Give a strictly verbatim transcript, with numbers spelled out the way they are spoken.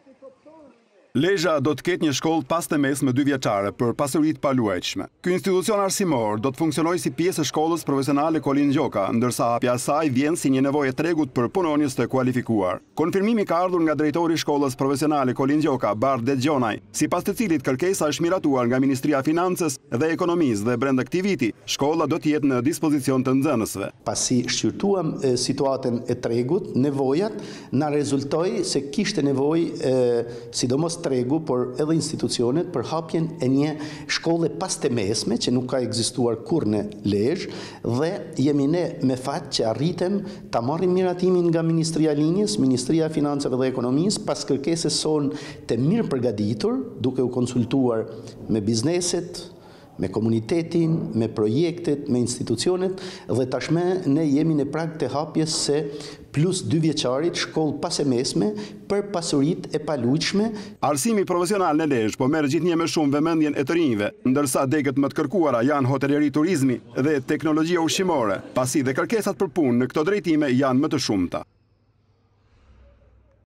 Lezhë do të ketë një shkollë pas të mesme dy vjeçare për pasuritë pa luajtshme. Ky institucion arsimor do të funksionojë si pjesë e shkollës profesionale Kolin Gjoka, ndërsa hapja e saj vjen si një nevojë e tregut për punonjës të kualifikuar. Konfirmimi ka ardhur nga drejtori i shkollës profesionale Kolin Gjoka, Bart Dexhonaj, sipas të cilit kërkesa është miratuar nga Ministria e Financës dhe Ekonomisë dhe brenda këtij viti, shkolla do të jetë në dispozicion të nxënësve. Pasi shqyrtuam e, situatën e tregut, nevojat na rezultoi se kishte nevojë sidomos tregu, por edhe institucionet për hapjen e një shkolle pas të mesme që nuk ka ekzistuar kur në Lezhë dhe jemi ne me fat që arritem ta marrim miratimin nga Ministria e Linjës, Ministria e Financave dhe Ekonomisë pas kërkesës sonë të mirë përgatitur, duke u konsultuar me bizneset, me komunitetin, me projektet, me institucionet dhe tashme ne jemi në prag të hapjes se plus dy vjeçarit shkollë pas e mesme për pasuritë e paluajtshme. Arsimi profesional në Lezhë po merr gjithnjë me shumë vëmendjen e të rinjve, ndërsa degët më të kërkuara janë hoteleri, turizmi dhe teknologjia ushqimore, pasi dhe kërkesat për punë në këto drejtime janë më të shumta.